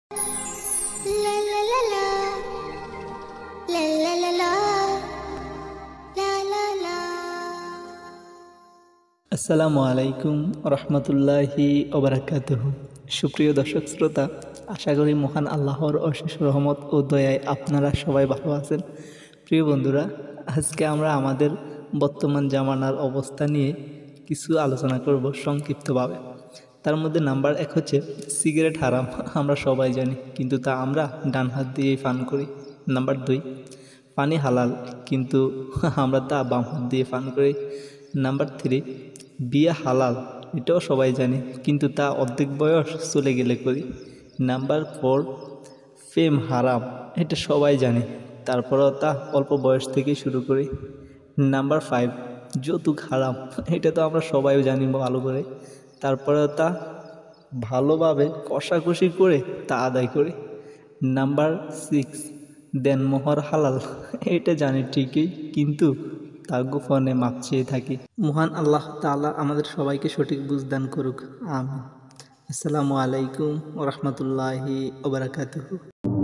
La la la la, la la la la, la la la. আসসালামু আলাইকুম রহমতুল্লাহি ওবারাকাতুহু। সুপ্রিয় দর্শক শ্রোতা, আশা করি মহান আল্লাহর অশেষ রহমত ও দয়ায় আপনারা সবাই ভালো আছেন। প্রিয় বন্ধুরা, আজকে আমরা আমাদের বর্তমান জামানার অবস্থা নিয়ে কিছু আলোচনা করব সংক্ষিপ্তভাবে। তার মধ্যে নাম্বার 1 হচ্ছে সিগারেট হারাম। আমরা সবাই জানি, কিন্তু তা আমরা ডান হাত দিয়েই পান করি। নাম্বার 2, পানি হালাল, কিন্তু আমরা তা বাম হাত দিয়ে পান করি। নাম্বার 3, বিয়ে হালাল, এটাও সবাই জানি, কিন্তু তা অর্ধেক বয়স চলে গেলে করি। নাম্বার 4, প্রেম হারাম, এটা সবাই জানে, তারপরেও তা অল্প বয়স থেকেই শুরু করি। নাম্বার 5, যৌতুক হারাম, এটা তো আমরা সবাই জানি ভালো করে, তারপরেও তা ভালোভাবে কষাকষি করে তা আদায় করি। নাম্বার 6, দেনমোহর হালাল, এটা জানি ঠিকই, কিন্তু তা গোপনে মাপ চেয়ে থাকি। মহান আল্লাহ তাআলা আমাদের সবাইকে সঠিক বুঝ দান করুক, আমিন। আসসালামু আলাইকুম ওয়া রাহমাতুল্লাহি ওয়া বারাকাতুহু।